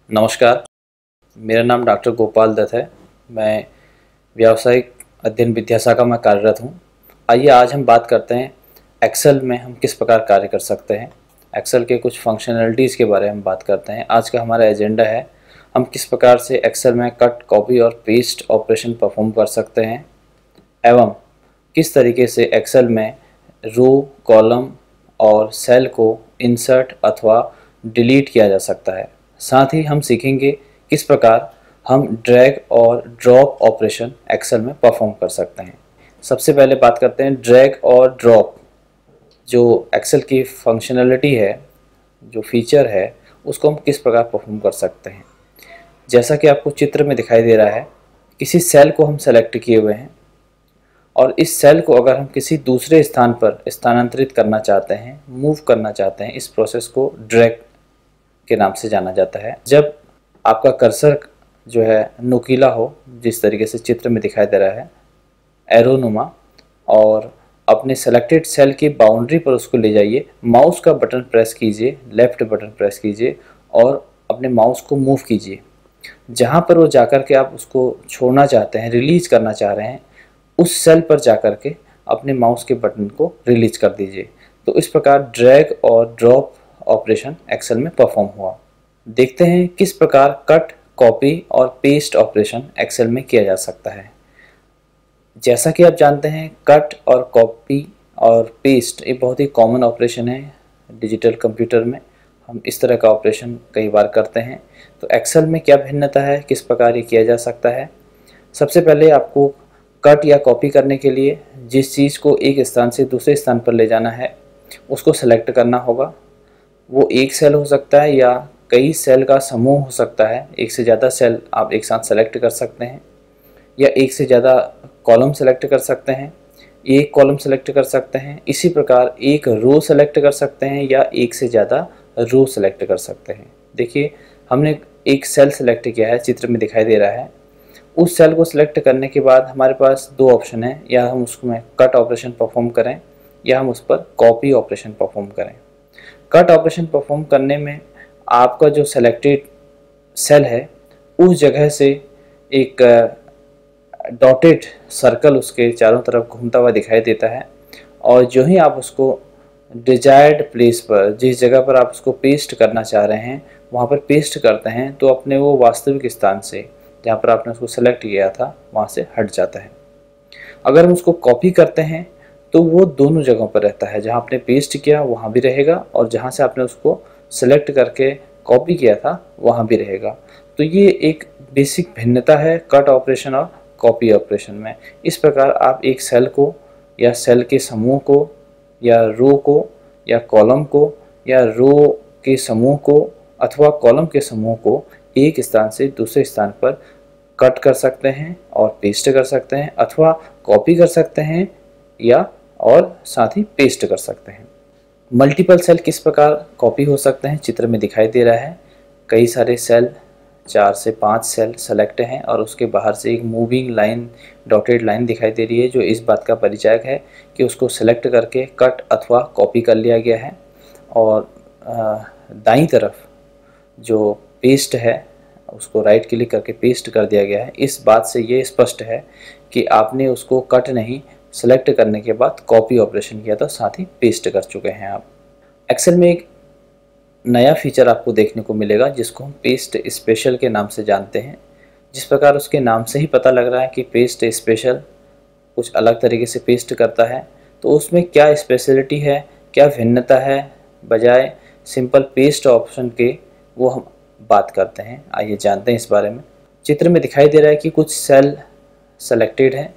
नमस्कार, मेरा नाम डॉक्टर गोपाल दत्त है। मैं व्यावसायिक अध्ययन विद्याशाखा में कार्यरत हूँ। आइए आज हम बात करते हैं एक्सेल में हम किस प्रकार कार्य कर सकते हैं। एक्सेल के कुछ फंक्शनैलिटीज़ के बारे में हम बात करते हैं। आज का हमारा एजेंडा है हम किस प्रकार से एक्सेल में कट, कॉपी और पेस्ट ऑपरेशन परफॉर्म कर सकते हैं एवं किस तरीके से एक्सेल में रो, कॉलम और सेल को इंसर्ट अथवा डिलीट किया जा सकता है। साथ ही हम सीखेंगे किस प्रकार हम ड्रैग और ड्रॉप ऑपरेशन एक्सेल में परफॉर्म कर सकते हैं। सबसे पहले बात करते हैं ड्रैग और ड्रॉप। जो एक्सेल की फंक्शनैलिटी है, जो फीचर है, उसको हम किस प्रकार परफॉर्म कर सकते हैं। जैसा कि आपको चित्र में दिखाई दे रहा है, किसी सेल को हम सेलेक्ट किए हुए हैं और इस सेल को अगर हम किसी दूसरे स्थान पर स्थानांतरित करना चाहते हैं, मूव करना चाहते हैं, इस प्रोसेस को ड्रैग के नाम से जाना जाता है। जब आपका कर्सर जो है नुकीला हो, जिस तरीके से चित्र में दिखाई दे रहा है, एरोनुमा, और अपने सेलेक्टेड सेल की बाउंड्री पर उसको ले जाइए, माउस का बटन प्रेस कीजिए, लेफ्ट बटन प्रेस कीजिए और अपने माउस को मूव कीजिए। जहाँ पर वो जाकर के आप उसको छोड़ना चाहते हैं, रिलीज करना चाह रहे हैं, उस सेल पर जाकर के अपने माउस के बटन को रिलीज कर दीजिए। तो इस प्रकार ड्रैग और ड्रॉप ऑपरेशन एक्सेल में परफॉर्म हुआ। देखते हैं किस प्रकार कट, कॉपी और पेस्ट ऑपरेशन एक्सेल में किया जा सकता है। जैसा कि आप जानते हैं, कट और कॉपी और पेस्ट एक बहुत ही कॉमन ऑपरेशन है डिजिटल कंप्यूटर में। हम इस तरह का ऑपरेशन कई बार करते हैं। तो एक्सेल में क्या भिन्नता है, किस प्रकार ये किया जा सकता है। सबसे पहले आपको कट या कॉपी करने के लिए जिस चीज़ को एक स्थान से दूसरे स्थान पर ले जाना है, उसको सेलेक्ट करना होगा। वो एक सेल हो सकता है या कई सेल का समूह हो सकता है। एक से ज़्यादा सेल आप एक साथ सेलेक्ट कर सकते हैं या एक से ज़्यादा कॉलम सेलेक्ट कर सकते हैं, एक कॉलम सेलेक्ट कर सकते हैं। इसी प्रकार एक रो सेलेक्ट कर सकते हैं या एक से ज़्यादा रो सेलेक्ट कर सकते हैं। देखिए, हमने एक सेल सेलेक्ट किया है, चित्र में दिखाई दे रहा है। उस सेल को सिलेक्ट करने के बाद हमारे पास दो ऑप्शन है, या हम उसमें कट ऑपरेशन परफॉर्म करें या हम उस पर कॉपी ऑपरेशन परफॉर्म करें। कट ऑपरेशन परफॉर्म करने में आपका जो सेलेक्टेड सेल है, उस जगह से एक डॉटेड सर्कल उसके चारों तरफ घूमता हुआ दिखाई देता है और जो ही आप उसको डिजायर्ड प्लेस पर, जिस जगह पर आप उसको पेस्ट करना चाह रहे हैं, वहाँ पर पेस्ट करते हैं तो अपने वो वास्तविक स्थान से जहाँ पर आपने उसको सेलेक्ट किया था वहाँ से हट जाता है। अगर हम उसको कॉपी करते हैं तो वो दोनों जगहों पर रहता है, जहाँ आपने पेस्ट किया वहाँ भी रहेगा और जहाँ से आपने उसको सेलेक्ट करके कॉपी किया था वहाँ भी रहेगा। तो ये एक बेसिक भिन्नता है कट ऑपरेशन और कॉपी ऑपरेशन में। इस प्रकार आप एक सेल को या सेल के समूह को या रो को या कॉलम को या रो के समूह को अथवा कॉलम के समूह को एक स्थान से दूसरे स्थान पर कट कर सकते हैं और पेस्ट कर सकते हैं, अथवा कॉपी कर सकते हैं या और साथ ही पेस्ट कर सकते हैं। मल्टीपल सेल किस प्रकार कॉपी हो सकते हैं, चित्र में दिखाई दे रहा है। कई सारे सेल, 4 से 5 सेल सेलेक्ट हैं और उसके बाहर से एक मूविंग लाइन, डॉटेड लाइन दिखाई दे रही है, जो इस बात का परिचायक है कि उसको सेलेक्ट करके कट अथवा कॉपी कर लिया गया है। और दाईं तरफ जो पेस्ट है, उसको राइट क्लिक करके पेस्ट कर दिया गया है। इस बात से ये स्पष्ट है कि आपने उसको कट नहीं, सेलेक्ट करने के बाद कॉपी ऑपरेशन किया था, साथ ही पेस्ट कर चुके हैं आप। एक्सेल में एक नया फीचर आपको देखने को मिलेगा जिसको हम पेस्ट स्पेशल के नाम से जानते हैं। जिस प्रकार उसके नाम से ही पता लग रहा है कि पेस्ट स्पेशल कुछ अलग तरीके से पेस्ट करता है, तो उसमें क्या स्पेशलिटी है, क्या भिन्नता है बजाय सिंपल पेस्ट ऑप्शन के, वो हम बात करते हैं। आइए जानते हैं इस बारे में। चित्र में दिखाई दे रहा है कि कुछ सेल सेलेक्टेड है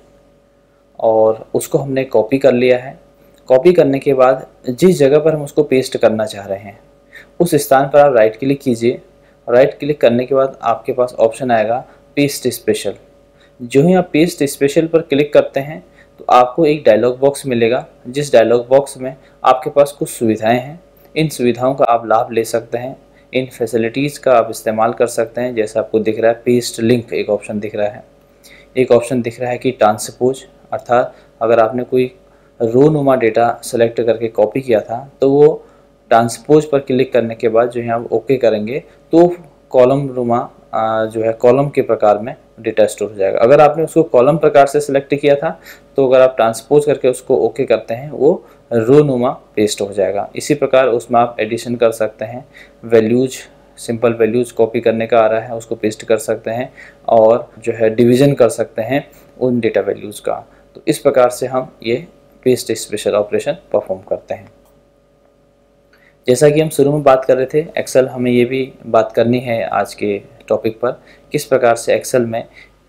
और उसको हमने कॉपी कर लिया है। कॉपी करने के बाद जिस जगह पर हम उसको पेस्ट करना चाह रहे हैं, उस स्थान पर आप राइट क्लिक कीजिए। राइट क्लिक करने के बाद आपके पास ऑप्शन आएगा पेस्ट स्पेशल। जो ही आप पेस्ट स्पेशल पर क्लिक करते हैं तो आपको एक डायलॉग बॉक्स मिलेगा, जिस डायलॉग बॉक्स में आपके पास कुछ सुविधाएं हैं। इन सुविधाओं का आप लाभ ले सकते हैं, इन फैसिलिटीज़ का आप इस्तेमाल कर सकते हैं। जैसा आपको दिख रहा है पेस्ट लिंक एक ऑप्शन दिख रहा है, एक ऑप्शन दिख रहा है कि ट्रांसपोज, अर्थात अगर आपने कोई रो नुमा डेटा सेलेक्ट करके कॉपी किया था तो वो ट्रांसपोज पर क्लिक करने के बाद जो है आप ओके करेंगे तो कॉलम नुमा जो है कॉलम के प्रकार में डेटा स्टोर हो जाएगा। अगर आपने उसको कॉलम प्रकार से सिलेक्ट किया था तो अगर आप ट्रांसपोज करके उसको ओके करते हैं वो रो नुमा पेस्ट हो जाएगा। इसी प्रकार उसमें आप एडिशन कर सकते हैं, वैल्यूज, सिंपल वैल्यूज कॉपी करने का आ रहा है उसको पेस्ट कर सकते हैं, और जो है डिवीजन कर सकते हैं उन डेटा वैल्यूज़ का। तो इस प्रकार से हम ये पेस्ट स्पेशल ऑपरेशन परफॉर्म करते हैं। जैसा कि हम शुरू में बात कर रहे थे, एक्सेल हमें ये भी बात करनी है आज के टॉपिक पर, किस प्रकार से एक्सेल में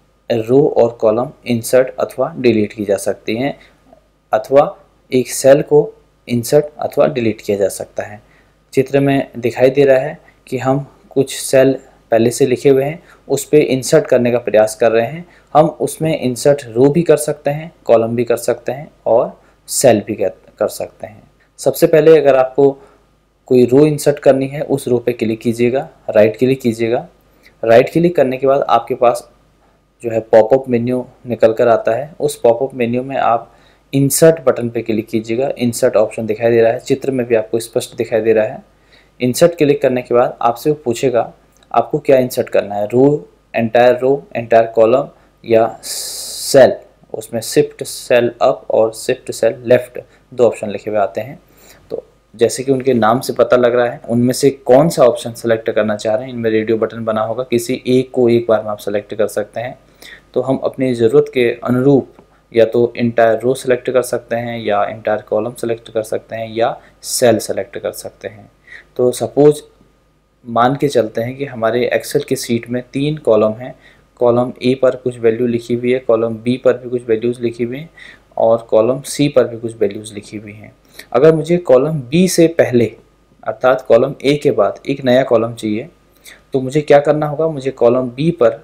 रो और कॉलम इंसर्ट अथवा डिलीट की जा सकती हैं, अथवा एक सेल को इंसर्ट अथवा डिलीट किया जा सकता है। चित्र में दिखाई दे रहा है कि हम कुछ सेल पहले से लिखे हुए हैं उस पर इंसर्ट करने का प्रयास कर रहे हैं। हम उसमें इंसर्ट रो भी कर सकते हैं, कॉलम भी कर सकते हैं और सेल भी कर सकते हैं। सबसे पहले अगर आपको कोई रो इंसर्ट करनी है उस रो पे क्लिक कीजिएगा, राइट क्लिक कीजिएगा। राइट क्लिक करने के बाद आपके पास जो है पॉपअप मेन्यू निकल कर आता है। उस पॉपअप मेन्यू में आप इंसर्ट बटन पे क्लिक कीजिएगा। इंसर्ट ऑप्शन दिखाई दे रहा है, चित्र में भी आपको स्पष्ट दिखाई दे रहा है। इंसर्ट क्लिक करने के बाद आपसे वो पूछेगा आपको क्या इंसर्ट करना है, रो, एंटायर कॉलम या सेल। उसमें शिफ्ट सेल अप और शिफ्ट सेल लेफ्ट दो ऑप्शन लिखे हुए आते हैं। तो जैसे कि उनके नाम से पता लग रहा है उनमें से कौन सा ऑप्शन सेलेक्ट करना चाह रहे हैं, इनमें रेडियो बटन बना होगा, किसी एक को एक बार में आप सेलेक्ट कर सकते हैं। तो हम अपनी ज़रूरत के अनुरूप या तो इंटायर रो सेलेक्ट कर सकते हैं, या इंटायर कॉलम सेलेक्ट कर सकते हैं, या सेल सेलेक्ट कर सकते हैं। तो सपोज मान के चलते हैं कि हमारे एक्सेल की सीट में 3 कॉलम हैं। कॉलम ए पर कुछ वैल्यू लिखी हुई है, कॉलम बी पर भी कुछ वैल्यूज़ लिखी हुई हैं, और कॉलम सी पर भी कुछ वैल्यूज़ लिखी हुई हैं। अगर मुझे कॉलम बी से पहले अर्थात कॉलम ए के बाद एक नया कॉलम चाहिए तो मुझे क्या करना होगा, मुझे कॉलम बी पर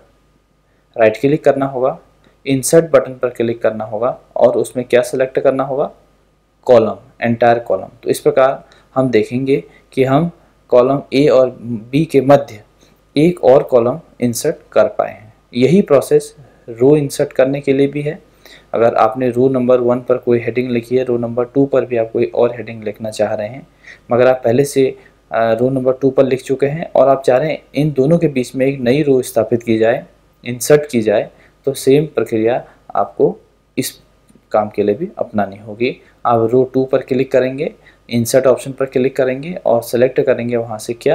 राइट क्लिक करना होगा, इंसर्ट बटन पर क्लिक करना होगा और उसमें क्या सेलेक्ट करना होगा, कॉलम, एंटायर कॉलम। तो इस प्रकार हम देखेंगे कि हम कॉलम ए और बी के मध्य एक और कॉलम इंसर्ट कर पाए हैं। यही प्रोसेस रो इंसर्ट करने के लिए भी है। अगर आपने रो नंबर 1 पर कोई हेडिंग लिखी है, रो नंबर 2 पर भी आप कोई और हेडिंग लिखना चाह रहे हैं, मगर आप पहले से रो नंबर 2 पर लिख चुके हैं और आप चाह रहे हैं इन दोनों के बीच में एक नई रो स्थापित की जाए, इंसर्ट की जाए, तो सेम प्रक्रिया आपको इस काम के लिए भी अपनानी होगी। आप रो 2 पर क्लिक करेंगे, इंसर्ट ऑप्शन पर क्लिक करेंगे और सेलेक्ट करेंगे वहाँ से क्या,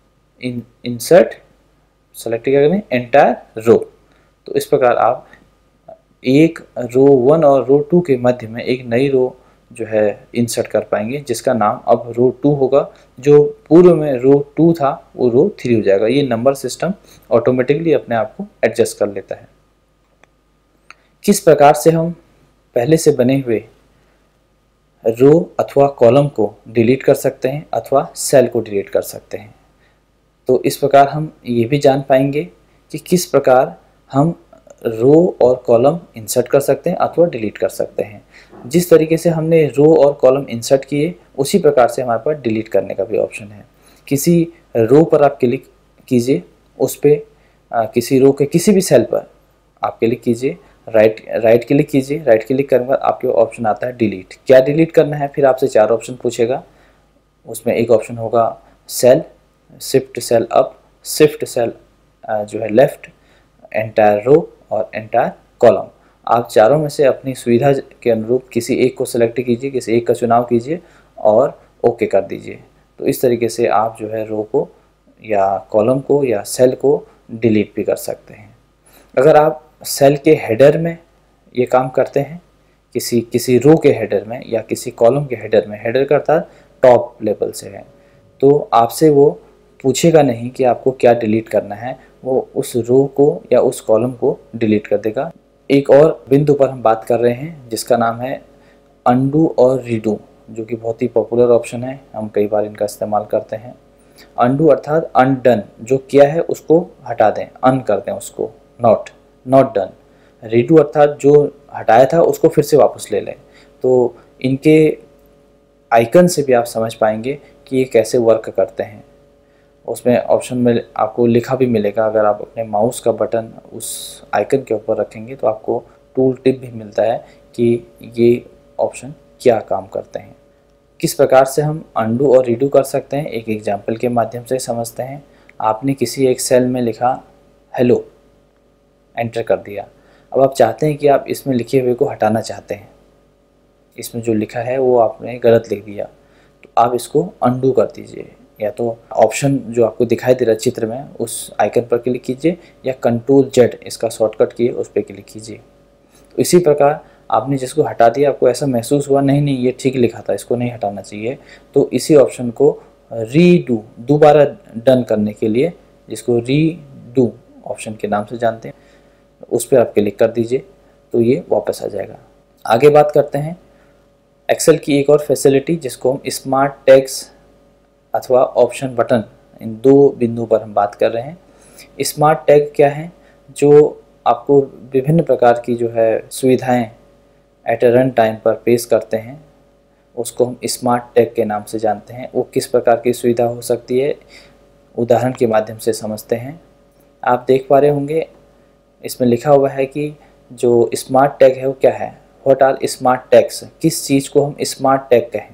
इंसर्ट, सेलेक्ट क्या करें, एंटायर रो। तो इस प्रकार आप एक रो 1 और रो 2 के मध्य में एक नई रो जो है इंसर्ट कर पाएंगे, जिसका नाम अब रो 2 होगा। जो पूर्व में रो 2 था वो रो 3 हो जाएगा। ये नंबर सिस्टम ऑटोमेटिकली अपने आप को एडजस्ट कर लेता है। किस प्रकार से हम पहले से बने हुए रो अथवा कॉलम को डिलीट कर सकते हैं अथवा सेल को डिलीट कर सकते हैं, तो इस प्रकार हम ये भी जान पाएंगे कि किस प्रकार हम रो और कॉलम इंसर्ट कर सकते हैं अथवा डिलीट कर सकते हैं। जिस तरीके से हमने रो और कॉलम इंसर्ट किए उसी प्रकार से हमारे पास डिलीट करने का भी ऑप्शन है। किसी रो पर आप क्लिक कीजिए, उस पर किसी रो के किसी भी सेल पर आप क्लिक कीजिए, राइट क्लिक कीजिए। राइट क्लिक करने के बाद आपके ऑप्शन आता है डिलीट। क्या डिलीट करना है, फिर आपसे 4 ऑप्शन पूछेगा। उसमें एक ऑप्शन होगा cell, shift cell up, shift cell जो है लेफ्ट, एंटायर रो और एंटायर कॉलम। आप चारों में से अपनी सुविधा के अनुरूप किसी एक को सेलेक्ट कीजिए, किसी एक का चुनाव कीजिए और ओके कर दीजिए। तो इस तरीके से आप जो है रो को या कॉलम को या सेल को डिलीट भी कर सकते हैं। अगर आप सेल के हेडर में ये काम करते हैं, किसी रो के हेडर में या किसी कॉलम के हेडर में, हेडर का अर्थात टॉप लेवल से है, तो आपसे वो पूछेगा नहीं कि आपको क्या डिलीट करना है, वो उस रो को या उस कॉलम को डिलीट कर देगा। एक और बिंदु पर हम बात कर रहे हैं जिसका नाम है अनडू और रीडू, जो कि बहुत ही पॉपुलर ऑप्शन है, हम कई बार इनका इस्तेमाल करते हैं। अनडू अर्थात अनडन, जो किया है उसको हटा दें, अन कर दें उसको, नॉट डन। रीडू अर्थात जो हटाया था उसको फिर से वापस ले लें। तो इनके आइकन से भी आप समझ पाएंगे कि ये कैसे वर्क करते हैं। उसमें ऑप्शन में आपको लिखा भी मिलेगा, अगर आप अपने माउस का बटन उस आइकन के ऊपर रखेंगे तो आपको टूल टिप भी मिलता है कि ये ऑप्शन क्या काम करते हैं। किस प्रकार से हम अनडू और रीडू कर सकते हैं एक एग्जाम्पल के माध्यम से समझते हैं। आपने किसी एक सेल में लिखा हेलो, एंटर कर दिया। अब आप चाहते हैं कि आप इसमें लिखे हुए को हटाना चाहते हैं, इसमें जो लिखा है वो आपने गलत लिख दिया, तो आप इसको अंडू कर दीजिए। या तो ऑप्शन जो आपको दिखाई दे रहा है चित्र में उस आइकन पर क्लिक कीजिए, या कंट्रोल जेड इसका शॉर्टकट किए उस पर क्लिक कीजिए। तो इसी प्रकार आपने जिसको हटा दिया, आपको ऐसा महसूस हुआ नहीं नहीं ये ठीक लिखा था, इसको नहीं हटाना चाहिए, तो इसी ऑप्शन को रीडू, दोबारा डन करने के लिए, जिसको रीडू ऑप्शन के नाम से जानते हैं, उस पर आप क्लिक कर दीजिए, तो ये वापस आ जाएगा। आगे बात करते हैं एक्सेल की एक और फैसिलिटी, जिसको हम स्मार्ट टैग्स अथवा ऑप्शन बटन, इन दो बिंदुओं पर हम बात कर रहे हैं। स्मार्ट टैग क्या है? जो आपको विभिन्न प्रकार की जो है सुविधाएं एट ए रन टाइम पर पेश करते हैं, उसको हम स्मार्ट टैग के नाम से जानते हैं। वो किस प्रकार की सुविधा हो सकती है, उदाहरण के माध्यम से समझते हैं। आप देख पा रहे होंगे इसमें लिखा हुआ है कि जो स्मार्ट टैग है वो क्या है, व्हाट आर स्मार्ट टैग्स, किस चीज़ को हम स्मार्ट टैग कहें।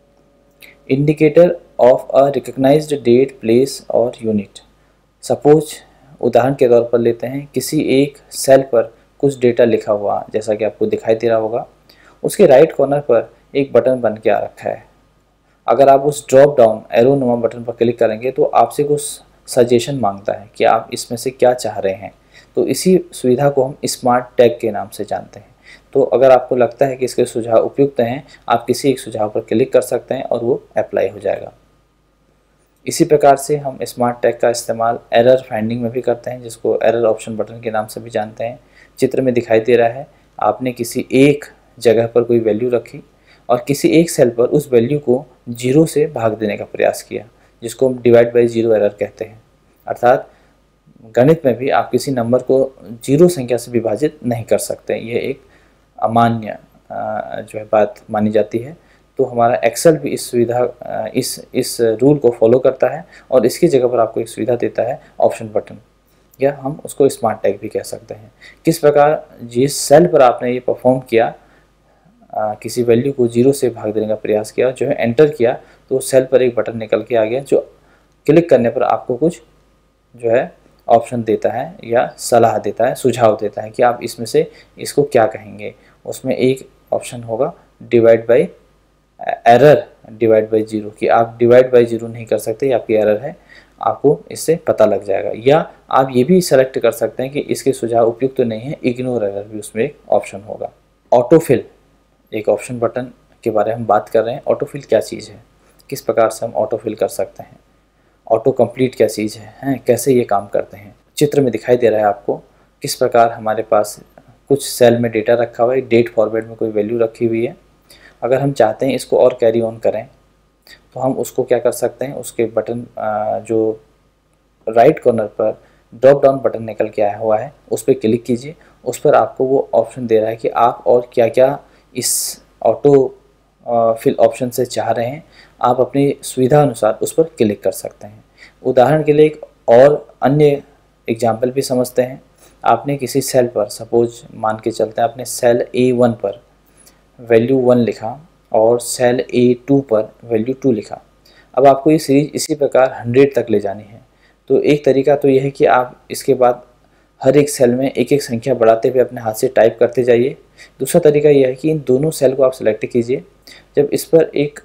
Indicator of a recognized date, place और यूनिट। सपोज उदाहरण के तौर पर लेते हैं, किसी एक सेल पर कुछ डेटा लिखा हुआ, जैसा कि आपको दिखाई दे रहा होगा, उसके राइट कॉर्नर पर एक बटन बन के आ रखा है। अगर आप उस ड्रॉप डाउन एरो नुमा बटन पर क्लिक करेंगे तो आपसे कुछ सजेशन मांगता है कि आप इसमें से क्या चाह रहे हैं। तो इसी सुविधा को हम स्मार्ट टैग के नाम से जानते हैं। तो अगर आपको लगता है कि इसके सुझाव उपयुक्त हैं, आप किसी एक सुझाव पर क्लिक कर सकते हैं और वो अप्लाई हो जाएगा। इसी प्रकार से हम स्मार्ट टैग का इस्तेमाल एरर फाइंडिंग में भी करते हैं, जिसको एरर ऑप्शन बटन के नाम से भी जानते हैं। चित्र में दिखाई दे रहा है, आपने किसी एक जगह पर कोई वैल्यू रखी और किसी एक सेल पर उस वैल्यू को 0 से भाग देने का प्रयास किया, जिसको हम डिवाइड बाई 0 एरर कहते हैं। अर्थात गणित में भी आप किसी नंबर को 0 संख्या से विभाजित नहीं कर सकते, ये एक अमान्य जो है बात मानी जाती है। तो हमारा एक्सेल भी इस सुविधा इस रूल को फॉलो करता है और इसकी जगह पर आपको एक सुविधा देता है ऑप्शन बटन, या हम उसको स्मार्ट टैग भी कह सकते हैं। किस प्रकार जिस सेल पर आपने ये परफॉर्म किया, किसी वैल्यू को 0 से भाग देने का प्रयास किया, जो है एंटर किया, तो सेल पर एक बटन निकल के आ गया, जो क्लिक करने पर आपको कुछ जो है ऑप्शन देता है या सलाह देता है, सुझाव देता है कि आप इसमें से इसको क्या कहेंगे। उसमें एक ऑप्शन होगा divide by error, divide by 0, कि आप डिवाइड बाई 0 नहीं कर सकते, ये आपकी एरर है, आपको इससे पता लग जाएगा। या आप ये भी सेलेक्ट कर सकते हैं कि इसके सुझाव उपयुक्त तो नहीं है, इग्नोर एरर भी उसमें एक ऑप्शन होगा। ऑटोफिल एक ऑप्शन बटन के बारे में हम बात कर रहे हैं। ऑटोफिल क्या चीज़ है, किस प्रकार से हम ऑटोफिल कर सकते हैं, ऑटो कंप्लीट क्या चीज़ है, कैसे ये काम करते हैं। चित्र में दिखाई दे रहा है आपको किस प्रकार हमारे पास कुछ सेल में डेटा रखा हुआ है, डेट फॉर्मेट में कोई वैल्यू रखी हुई है। अगर हम चाहते हैं इसको और कैरी ऑन करें, तो हम उसको क्या कर सकते हैं, उसके बटन जो राइट कॉर्नर पर ड्रॉप डाउन बटन निकल के आया हुआ है, उस पर क्लिक कीजिए। उस पर आपको वो ऑप्शन दे रहा है कि आप और क्या क्या इस ऑटो फिल ऑप्शन से चाह रहे हैं, आप अपनी सुविधा अनुसार उस पर क्लिक कर सकते हैं। उदाहरण के लिए एक और अन्य एग्जाम्पल भी समझते हैं। आपने किसी सेल पर, सपोज मान के चलते हैं, आपने सेल A1 पर वैल्यू 1 लिखा और सेल A2 पर वैल्यू 2 लिखा। अब आपको ये सीरीज इसी प्रकार 100 तक ले जानी है। तो एक तरीका तो यह है कि आप इसके बाद हर एक सेल में एक एक संख्या बढ़ाते हुए अपने हाथ से टाइप करते जाइए। दूसरा तरीका यह है कि इन दोनों सेल को आप सेलेक्ट कीजिए। जब इस पर एक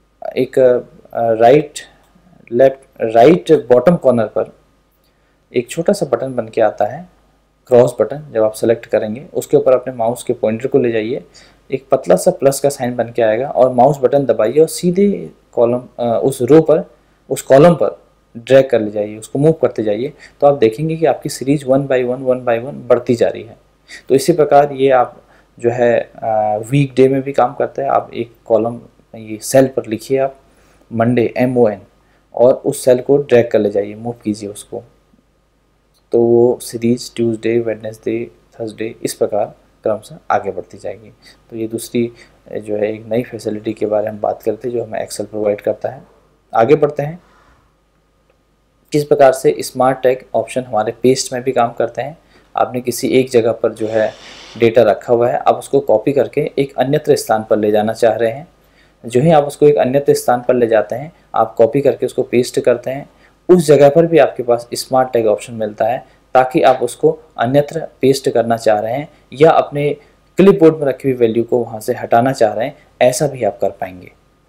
राइट बॉटम कॉर्नर पर एक छोटा सा बटन बन के आता है, क्रॉस बटन, जब आप सेलेक्ट करेंगे उसके ऊपर अपने माउस के पॉइंटर को ले जाइए, एक पतला सा प्लस का साइन बन के आएगा और माउस बटन दबाइए और सीधे कॉलम उस रो पर, उस कॉलम पर ड्रैग कर ले जाइए, उसको मूव करते जाइए। तो आप देखेंगे कि आपकी सीरीज 1 बाई 1 बढ़ती जा रही है। तो इसी प्रकार ये आप जो है वीक डे में भी काम करता है। आप एक कॉलम, ये सेल पर लिखिए आप मंडे MON और उस सेल को ड्रैग कर ले जाइए, मूव कीजिए उसको, तो वो सीरीज ट्यूसडे, वेडनेसडे, थर्सडे इस प्रकार क्रमशः आगे बढ़ती जाएगी। तो ये दूसरी जो है एक नई फैसिलिटी के बारे में बात करते हैं जो हमें एक्सेल प्रोवाइड करता है। आगे बढ़ते हैं, किस प्रकार से स्मार्ट टैग ऑप्शन हमारे पेस्ट में भी काम करते हैं। आपने किसी एक जगह पर जो है डेटा रखा हुआ है, आप उसको कॉपी करके एक अन्यत्र स्थान पर ले जाना चाह रहे हैं। जो ही आप उसको एक अन्यत्र स्थान पर ले जाते हैं, आप कॉपी करके उसको पेस्ट करते हैं, उस जगह पर भी आपके पास स्मार्ट टैग ऑप्शन मिलता है, ताकि आप उसको अन्यत्र पेस्ट करना चाह रहे हैं या अपने क्लिपबोर्ड में रखी हुई वैल्यू को वहाँ से हटाना चाह रहे हैं, ऐसा भी आप कर पाएंगे।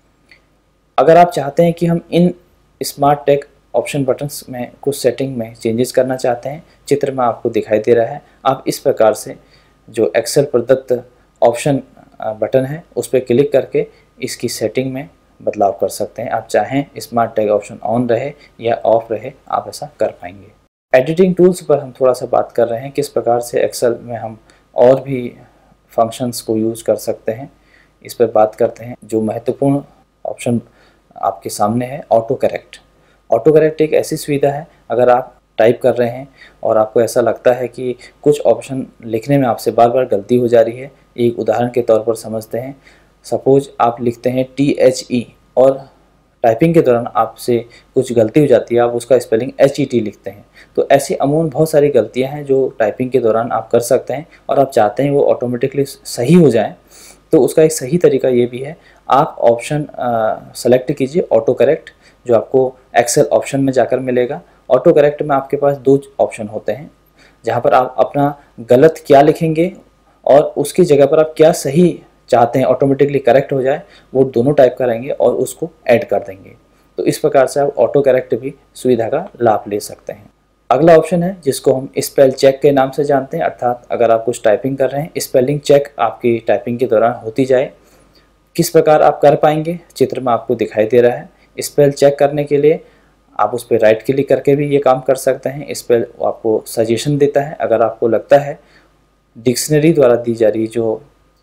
अगर आप चाहते हैं कि हम इन स्मार्ट टैग ऑप्शन बटन्स में कुछ सेटिंग में चेंजेस करना चाहते हैं, चित्र में आपको दिखाई दे रहा है, आप इस प्रकार से जो एक्सेल प्रदत्त ऑप्शन बटन है उस पर क्लिक करके इसकी सेटिंग में बदलाव कर सकते हैं। आप चाहें स्मार्ट टैग ऑप्शन ऑन रहे या ऑफ रहे, आप ऐसा कर पाएंगे। एडिटिंग टूल्स पर हम थोड़ा सा बात कर रहे हैं, किस प्रकार से एक्सेल में हम और भी फंक्शंस को यूज़ कर सकते हैं, इस पर बात करते हैं। जो महत्वपूर्ण ऑप्शन आपके सामने है, ऑटो करेक्ट। ऑटो करेक्ट एक ऐसी सुविधा है, अगर आप टाइप कर रहे हैं और आपको ऐसा लगता है कि कुछ ऑप्शन लिखने में आपसे बार बार गलती हो जा रही है। एक उदाहरण के तौर पर समझते हैं, सपोज आप लिखते हैं THE और टाइपिंग के दौरान आपसे कुछ गलती हो जाती है, आप उसका स्पेलिंग HET लिखते हैं। तो ऐसी अमूमन बहुत सारी गलतियां हैं जो टाइपिंग के दौरान आप कर सकते हैं और आप चाहते हैं वो ऑटोमेटिकली सही हो जाए। तो उसका एक सही तरीका ये भी है, आप ऑप्शन सेलेक्ट कीजिए ऑटो करेक्ट, जो आपको एक्सेल ऑप्शन में जाकर मिलेगा। ऑटो करेक्ट में आपके पास दो ऑप्शन होते हैं, जहाँ पर आप अपना गलत क्या लिखेंगे और उसकी जगह पर आप क्या सही चाहते हैं ऑटोमेटिकली करेक्ट हो जाए, वो दोनों टाइप करेंगे और उसको ऐड कर देंगे। तो इस प्रकार से आप ऑटो करेक्ट भी सुविधा का लाभ ले सकते हैं। अगला ऑप्शन है जिसको हम स्पेल चेक के नाम से जानते हैं, अर्थात अगर आप कुछ टाइपिंग कर रहे हैं, स्पेलिंग चेक आपकी टाइपिंग के दौरान होती जाए। किस प्रकार आप कर पाएंगे, चित्र में आपको दिखाई दे रहा है। स्पेल चेक करने के लिए आप उस पर राइट क्लिक करके भी ये काम कर सकते हैं। स्पेल आपको सजेशन देता है, अगर आपको लगता है डिक्शनरी द्वारा दी जा रही जो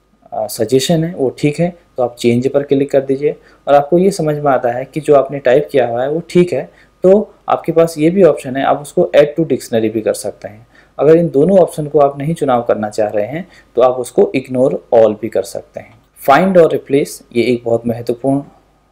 सजेशन है वो ठीक है तो आप चेंज पर क्लिक कर दीजिए, और आपको ये समझ में आता है कि जो आपने टाइप किया हुआ है वो ठीक है, तो आपके पास ये भी ऑप्शन है, आप उसको ऐड टू डिक्शनरी भी कर सकते हैं। अगर इन दोनों ऑप्शन को आप नहीं चुनाव करना चाह रहे हैं तो आप उसको इग्नोर ऑल भी कर सकते हैं। फाइंड और रिप्लेस ये एक बहुत महत्वपूर्ण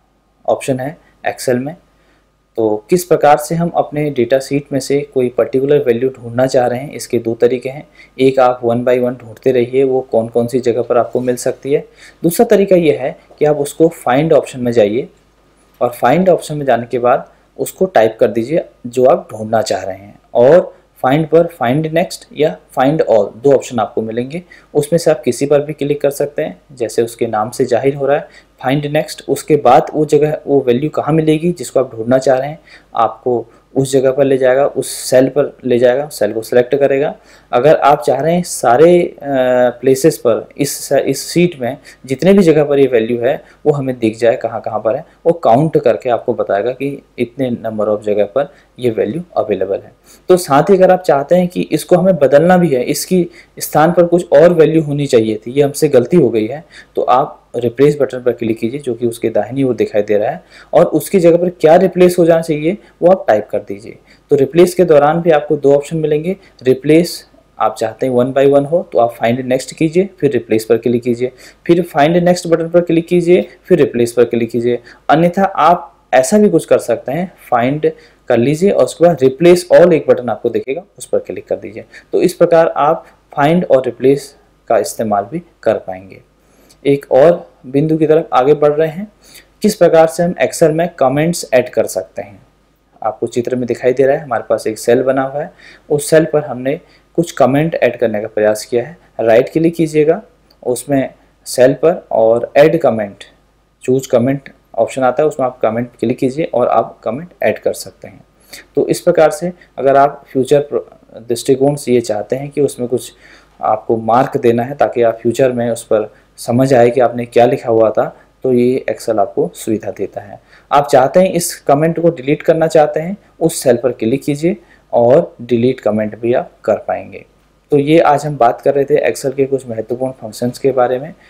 ऑप्शन है एक्सेल में। तो किस प्रकार से हम अपने डेटा सीट में से कोई पर्टिकुलर वैल्यू ढूंढना चाह रहे हैं, इसके दो तरीके हैं। एक, आप 1 बाय 1 ढूंढते रहिए वो कौन कौन सी जगह पर आपको मिल सकती है। दूसरा तरीका ये है कि आप उसको फाइंड ऑप्शन में जाइए और फाइंड ऑप्शन में जाने के बाद उसको टाइप कर दीजिए जो आप ढूंढना चाह रहे हैं, और फाइंड पर फाइंड नेक्स्ट या फाइंड ऑल दो ऑप्शन आपको मिलेंगे। उसमें से आप किसी पर भी क्लिक कर सकते हैं, जैसे उसके नाम से जाहिर हो रहा है फाइंड नेक्स्ट। उसके बाद वो जगह, वो वैल्यू कहाँ मिलेगी जिसको आप ढूंढना चाह रहे हैं, आपको उस जगह पर ले जाएगा, उस सेल पर ले जाएगा, सेल को सिलेक्ट करेगा। अगर आप चाह रहे हैं सारे प्लेसेस पर इस सीट में जितने भी जगह पर ये वैल्यू है वो हमें दिख जाए कहाँ कहाँ पर है, वो काउंट करके आपको बताएगा कि इतने नंबर ऑफ जगह पर ये वैल्यू अवेलेबल है। तो साथ ही अगर आप चाहते हैं कि इसको हमें बदलना भी है, इसकी स्थान पर कुछ और वैल्यू होनी चाहिए थी, ये हमसे गलती हो गई है, तो आप रिप्लेस बटन पर क्लिक कीजिए जो कि उसके दाहिनी ओर दिखाई दे रहा है, और उसकी जगह पर क्या रिप्लेस हो जाना चाहिए वो आप टाइप कर दीजिए। तो रिप्लेस के दौरान भी आपको दो ऑप्शन मिलेंगे। रिप्लेस आप चाहते हैं 1 बाय 1 हो तो आप फाइंड नेक्स्ट कीजिए, फिर रिप्लेस पर क्लिक कीजिए, फिर फाइंड नेक्स्ट बटन पर क्लिक कीजिए, फिर रिप्लेस पर क्लिक कीजिए। अन्यथा आप ऐसा भी कुछ कर सकते हैं, फाइंड कर लीजिए और उसके बाद रिप्लेस ऑल एक बटन आपको दिखेगा, उस पर क्लिक कर दीजिए। तो इस प्रकार आप फाइंड और रिप्लेस का इस्तेमाल भी कर पाएंगे। एक और बिंदु की तरफ आगे बढ़ रहे हैं, किस प्रकार से हम एक्सेल में कमेंट्स ऐड कर सकते हैं। आपको चित्र में दिखाई दे रहा है, हमारे पास एक सेल बना हुआ है, उस सेल पर हमने कुछ कमेंट ऐड करने का प्रयास किया है। राइट क्लिक कीजिएगा उसमें सेल पर और add comment, choose comment option आता है, उसमें आप कमेंट क्लिक कीजिए और आप कमेंट ऐड कर सकते हैं। तो इस प्रकार से अगर आप फ्यूचर दृष्टिकोण से ये चाहते हैं कि उसमें कुछ आपको मार्क देना है ताकि आप फ्यूचर में उस पर समझ आए कि आपने क्या लिखा हुआ था, तो ये एक्सेल आपको सुविधा देता है। आप चाहते हैं इस कमेंट को डिलीट करना चाहते हैं, उस सेल पर क्लिक कीजिए और डिलीट कमेंट भी आप कर पाएंगे। तो ये आज हम बात कर रहे थे एक्सेल के कुछ महत्वपूर्ण फंक्शंस के बारे में।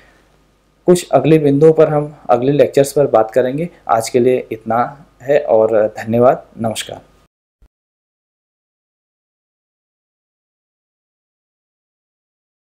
कुछ अगले बिंदुओं पर हम अगले लेक्चर्स पर बात करेंगे। आज के लिए इतना है और धन्यवाद, नमस्कार।